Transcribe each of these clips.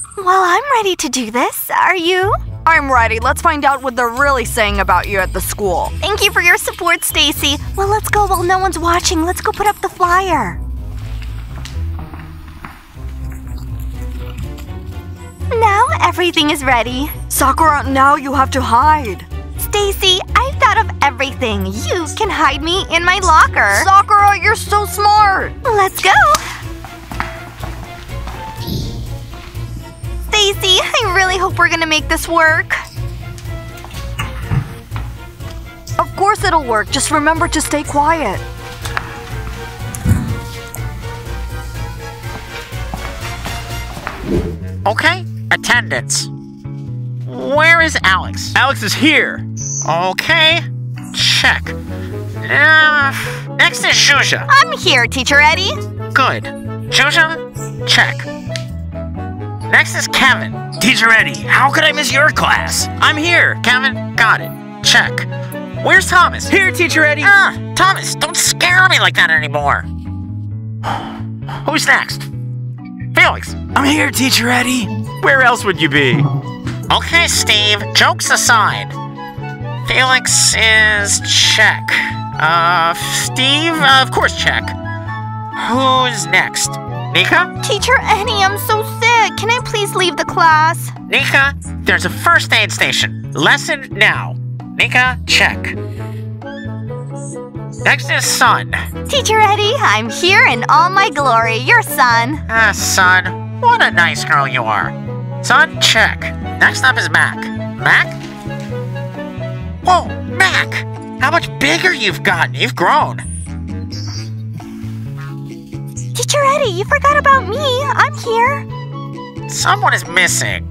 Well, I'm ready to do this. Are you? I'm ready. Let's find out what they're really saying about you at the school. Thank you for your support, Stacy. Well, let's go while no one's watching. Let's go put up the flyer. Now everything is ready. Sakura, now you have to hide. Stacy, I've thought of everything. You can hide me in my locker. Sakura, you're so smart. Let's go. Stacy, I really hope we're gonna make this work. Of course it'll work. Just remember to stay quiet. Okay, attendance. Where is Alex? Alex is here. Okay, check. Next is Zhuzha. I'm here, Teacher Eddie. Good. Zhuzha, check. Next is Kevin. Teacher Eddie, how could I miss your class? I'm here. Kevin, got it. Check. Where's Thomas? Here, Teacher Eddie. Thomas, don't scare me like that anymore. Who's next? Felix. I'm here, Teacher Eddie. Where else would you be? Okay, Steve, jokes aside. Felix is check. Steve, of course check. Who's next? Nika? Teacher Eddie, I'm so sick. Can I please leave the class? Nika, there's a first aid station. Lesson now. Nika, check. Next is Sun. Teacher Eddie, I'm here in all my glory. Your son. Sun, what a nice girl you are. Sun, check. Next up is Mac. Mac? Whoa, Mac! How much bigger you've gotten. You've grown. Teacher Eddie, you forgot about me. I'm here. Someone is missing.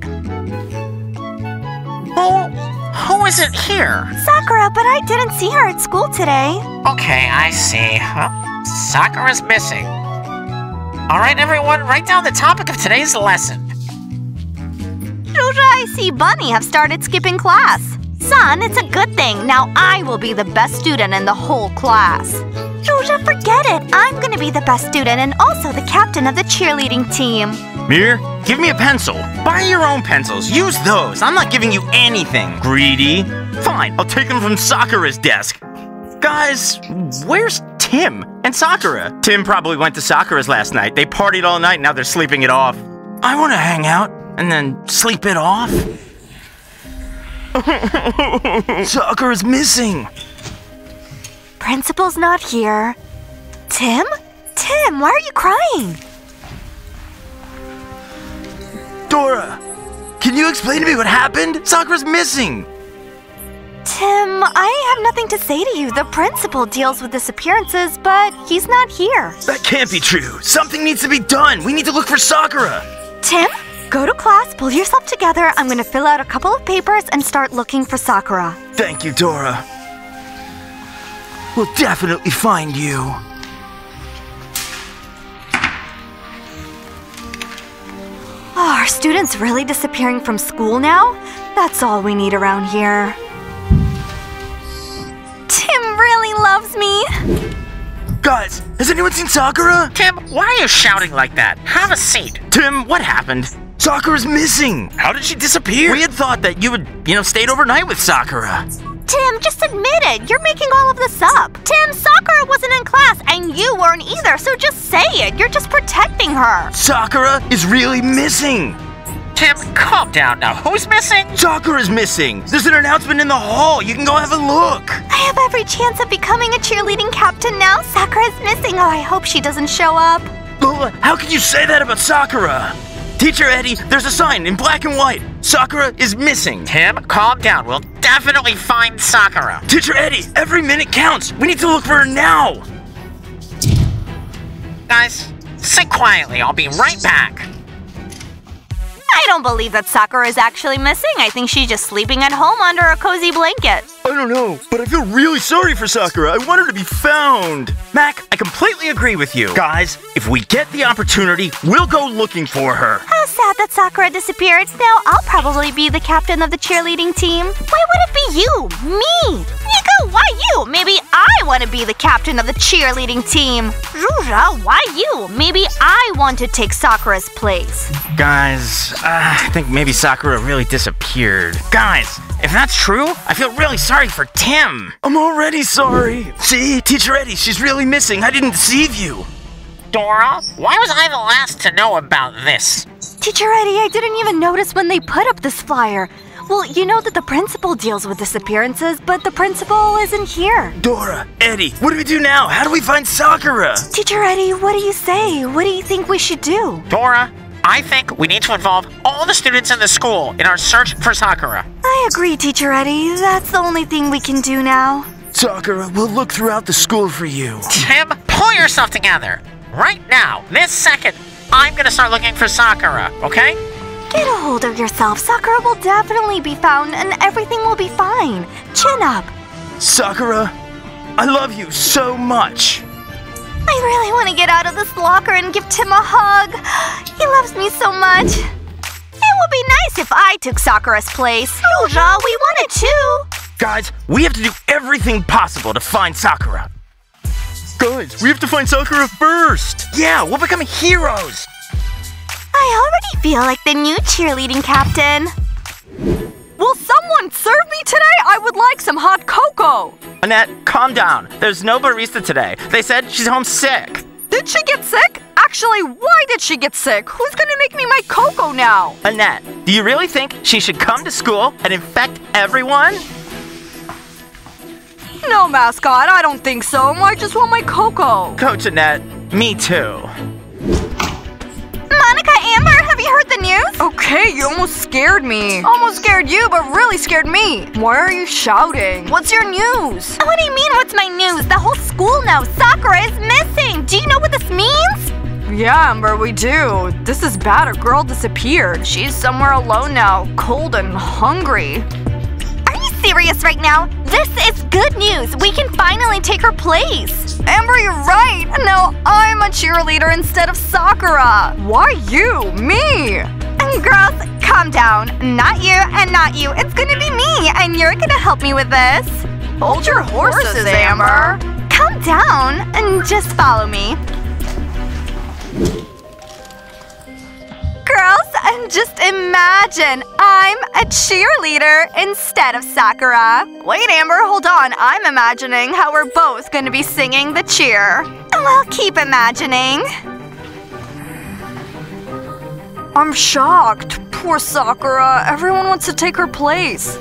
Who isn't here? Sakura, but I didn't see her at school today. Okay, I see. Sakura's missing. Alright, everyone, write down the topic of today's lesson. Zhuzha, I see Bunny have started skipping class. Son, it's a good thing. Now I will be the best student in the whole class. Zhuzha, forget it. I'm gonna be the best student and also the captain of the cheerleading team. Mir, give me a pencil. Buy your own pencils. Use those. I'm not giving you anything, greedy. Fine, I'll take them from Sakura's desk. Guys, where's Tim and Sakura? Tim probably went to Sakura's last night. They partied all night, now they're sleeping it off. I want to hang out and then sleep it off. Sakura's missing. Principal's not here. Tim? Tim, why are you crying? Dora, can you explain to me what happened? Sakura's missing. Tim, I have nothing to say to you. The principal deals with disappearances, but he's not here. That can't be true. Something needs to be done. We need to look for Sakura. Tim, go to class, pull yourself together. I'm going to fill out a couple of papers and start looking for Sakura. Thank you, Dora. We'll definitely find you. Oh, are students really disappearing from school now? That's all we need around here. Tim really loves me. Guys, has anyone seen Sakura? Tim, why are you shouting like that? Have a seat. Tim, what happened? Sakura's missing. How did she disappear? We had thought that you had, stayed overnight with Sakura. Tim, just admit it. You're making all of this up. Tim, Sakura wasn't in class, and you weren't either, so just say it. You're just protecting her. Sakura is really missing. Tim, calm down now. Who's missing? Sakura's missing. There's an announcement in the hall. You can go have a look. I have every chance of becoming a cheerleading captain now. Sakura's missing. Oh, I hope she doesn't show up. Lola, how could you say that about Sakura? Teacher Eddie, there's a sign in black and white. Sakura is missing. Tim, calm down. We'll definitely find Sakura. Teacher Eddie, every minute counts. We need to look for her now. Guys, sit quietly. I'll be right back. I don't believe that Sakura is actually missing. I think she's just sleeping at home under a cozy blanket. I don't know, but I feel really sorry for Sakura. I want her to be found. Mac, I completely agree with you. Guys, if we get the opportunity, we'll go looking for her. How sad sad that Sakura disappeared. Now I'll probably be the captain of the cheerleading team. Why would it be you? Me? Nico, why you? Maybe I want to be the captain of the cheerleading team. Rura, why you? Maybe I want to take Sakura's place. Guys, I think maybe Sakura really disappeared. Guys, if that's true, I feel really sorry for Tim. I'm already sorry. See, Teacher Eddie, she's really missing. I didn't deceive you. Dora, why was I the last to know about this? Teacher Eddie, I didn't even notice when they put up this flyer. Well, you know that the principal deals with disappearances, but the principal isn't here. Dora, Eddie, what do we do now? How do we find Sakura? Teacher Eddie, what do you say? What do you think we should do? Dora, I think we need to involve all the students in the school in our search for Sakura. I agree, Teacher Eddie. That's the only thing we can do now. Sakura, we'll look throughout the school for you. Tim, pull yourself together. Right now, this second, I'm gonna start looking for Sakura, okay? Get a hold of yourself. Sakura will definitely be found and everything will be fine. Chin up. Sakura, I love you so much. I really want to get out of this locker and give Tim a hug. He loves me so much. It would be nice if I took Sakura's place. Rura, we want it too. Guys, we have to do everything possible to find Sakura. Guys, we have to find Sakura first. Yeah, we'll become heroes. I already feel like the new cheerleading captain. Will someone serve me today? I would like some hot cocoa. Annette, calm down. There's no barista today. They said she's home sick. Did she get sick? Actually, why did she get sick? Who's gonna make me my cocoa now? Annette, do you really think she should come to school and infect everyone? No, mascot, I don't think so. I just want my cocoa. Coach Annette, me too. Monica, Amber, have you heard the news? Okay, you almost scared me. Almost scared you, but really scared me. Why are you shouting? What's your news? What do you mean, what's my news? The whole school knows Sakura is missing. Do you know what this means? Yeah, Amber, we do. This is bad. A girl disappeared. She's somewhere alone now, cold and hungry. Are you serious right now? This is good news. We can finally take her place. Amber, you're right. Now I'm a cheerleader instead of Sakura. Why you? Me? Girls, calm down. Not you and not you. It's gonna be me, and you're gonna help me with this. Hold your horses, Amber. Calm down and just follow me. Girls, and just imagine I'm a cheerleader instead of Sakura. Wait, Amber, hold on. I'm imagining how we're both gonna be singing the cheer. Well, keep imagining. I'm shocked. Poor Sakura. Everyone wants to take her place.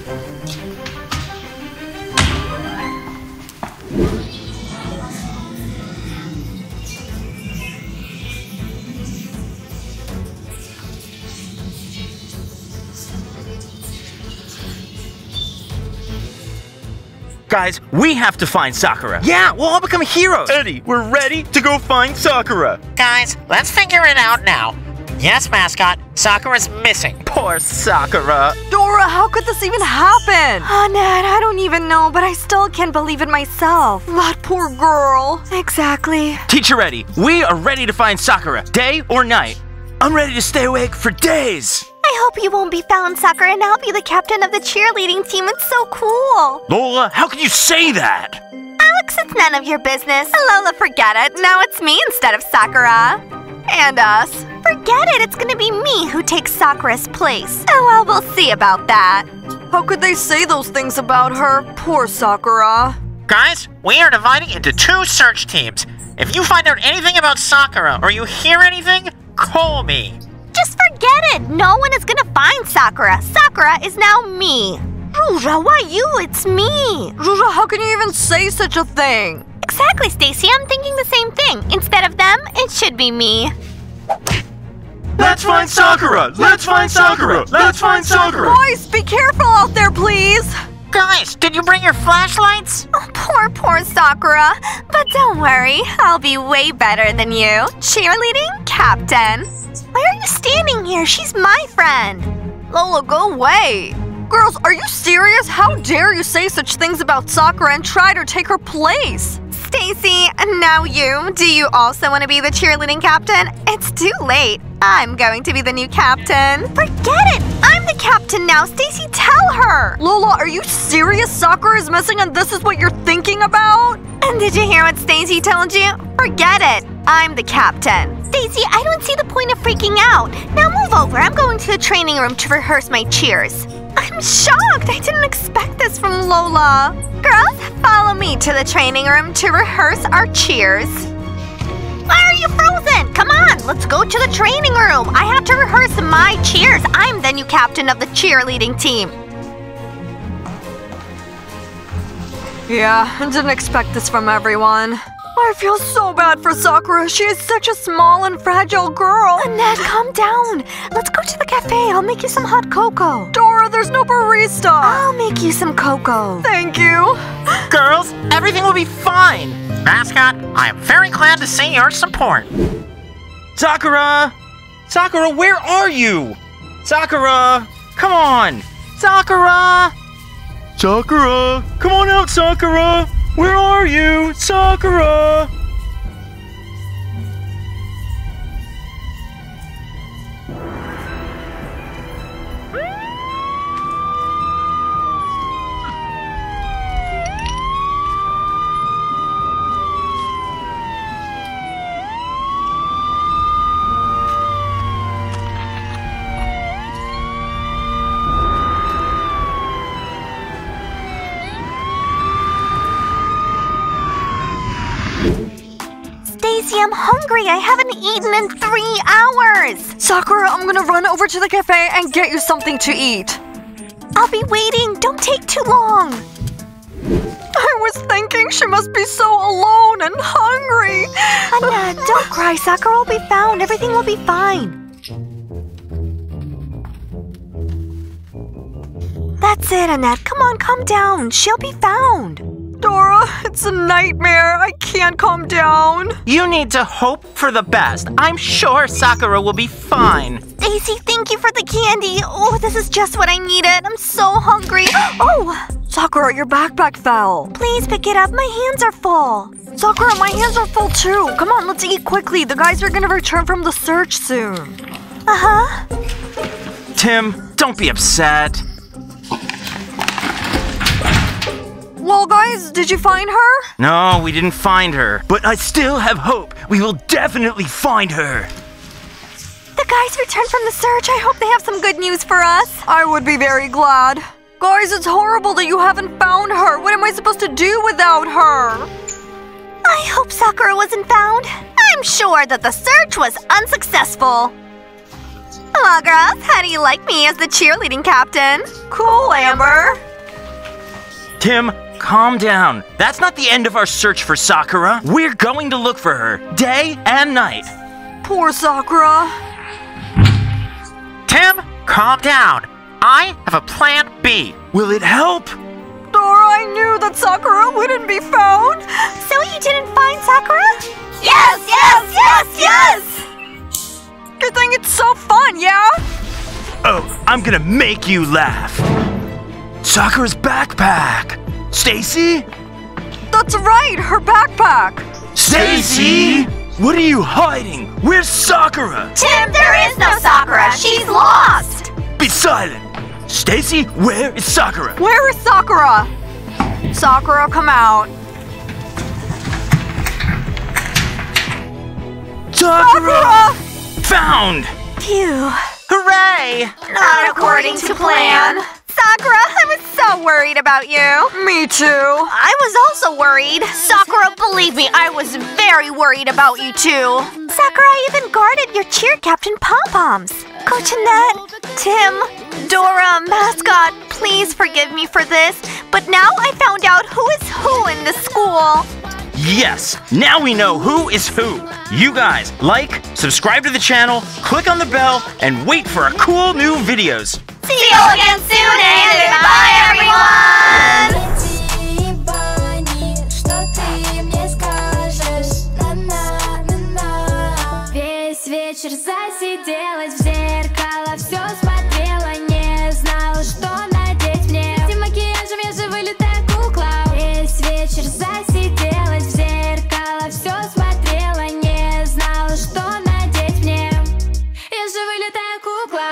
Guys, we have to find Sakura. Yeah, we'll all become heroes. Eddie, we're ready to go find Sakura. Guys, let's figure it out now. Yes, mascot, Sakura's missing. Poor Sakura. Dora, how could this even happen? Annette, I don't even know, but I still can't believe it myself. That poor girl. Exactly. Teacher Eddie, we are ready to find Sakura, day or night. I'm ready to stay awake for days. I hope you won't be found, Sakura, and I'll be the captain of the cheerleading team. It's so cool. Lola, how can you say that? Alex, it's none of your business. Lola, forget it. Now it's me instead of Sakura. And us. Forget it. It's gonna be me who takes Sakura's place. Oh, well, we'll see about that. How could they say those things about her? Poor Sakura. Guys, we are dividing into 2 search teams. If you find out anything about Sakura or you hear anything, call me. Just forget it. No one is gonna find Sakura. Sakura is now me. Rura, why you? It's me. Rura, how can you even say such a thing? Exactly, Stacy. I'm thinking the same thing. Instead of them, it should be me. Let's find Sakura! Let's find Sakura! Let's find Sakura! Boys, be careful out there, please. Guys, did you bring your flashlights? Oh, poor Sakura. But don't worry, I'll be way better than you. Cheerleading captain. Why are you standing here? She's my friend. Lola, go away. Girls, are you serious? How dare you say such things about Sakura and try to take her place? Stacy, and now you. Do you also want to be the cheerleading captain? It's too late. I'm going to be the new captain. Forget it! I'm the captain now. Stacy, tell her! Lola, are you serious? Sakura is missing and this is what you're thinking about? And did you hear what Stacy told you? Forget it! I'm the captain. Stacy, I don't see the point of freaking out. Now move over. I'm going to the training room to rehearse my cheers. I'm shocked. I didn't expect this from Lola. Girls, follow me to the training room to rehearse our cheers. Why are you frozen? Come on, let's go to the training room. I have to rehearse my cheers. I'm the new captain of the cheerleading team. Yeah, I didn't expect this from everyone. I feel so bad for Sakura. She is such a small and fragile girl. Annette, calm down. Let's go to the cafe. I'll make you some hot cocoa. Dora, there's no barista. I'll make you some cocoa. Thank you. Girls, everything will be fine. Mascot, I am very glad to see your support. Sakura! Sakura, where are you? Sakura! Come on! Sakura! Sakura! Come on out, Sakura! Where are you? Sakura! Stacy, I'm hungry. I haven't eaten in 3 hours. Sakura, I'm gonna run over to the cafe and get you something to eat. I'll be waiting. Don't take too long. I was thinking she must be so alone and hungry. Annette, don't cry. Sakura will be found. Everything will be fine. That's it, Annette. Come on, calm down. She'll be found. Dora, it's a nightmare. I can't calm down. You need to hope for the best. I'm sure Sakura will be fine. Stacy, thank you for the candy. Oh, this is just what I needed. I'm so hungry. Oh! Sakura, your backpack fell. Please pick it up. My hands are full. Sakura, my hands are full too. Come on, let's eat quickly. The guys are gonna return from the search soon. Uh-huh. Tim, don't be upset. Well, guys, did you find her? No, we didn't find her. But I still have hope. We will definitely find her. The guys returned from the search. I hope they have some good news for us. I would be very glad. Guys, it's horrible that you haven't found her. What am I supposed to do without her? I hope Sakura wasn't found. I'm sure that the search was unsuccessful. Hello, girls. How do you like me as the cheerleading captain? Cool, Amber. Tim, calm down. That's not the end of our search for Sakura. We're going to look for her, day and night. Poor Sakura. Tim, calm down. I have a plan B. Will it help? Dora, I knew that Sakura wouldn't be found. So you didn't find Sakura? Yes, yes, yes, yes! You think it's so fun, yeah? Oh, I'm gonna make you laugh. Sakura's backpack. Stacy? That's right, her backpack. Stacy? What are you hiding? Where's Sakura? Tim, there is no Sakura. She's lost. Be silent. Stacy, where is Sakura? Where is Sakura? Sakura, come out. Sakura! Found! Phew. Hooray! Not according to plan. Sakura, I was so worried about you. Me too. I was also worried. Sakura, believe me, I was very worried about you too. Sakura, I even guarded your cheer captain pom-poms. Coach Annette, Tim, Dora, Mascot, please forgive me for this. But now I found out who is who in the school. Yes, now we know who is who. You guys, like, subscribe to the channel, click on the bell, and wait for our cool new videos. See you again soon and goodbye, everyone! Весь вечер засиделась в зеркало, все смотрела, не знала, что надеть мне. С этим макияжем я же вылитая кукла. Весь вечер засиделась в зеркало, все смотрела, не знала, что надеть мне. вылитая кукла.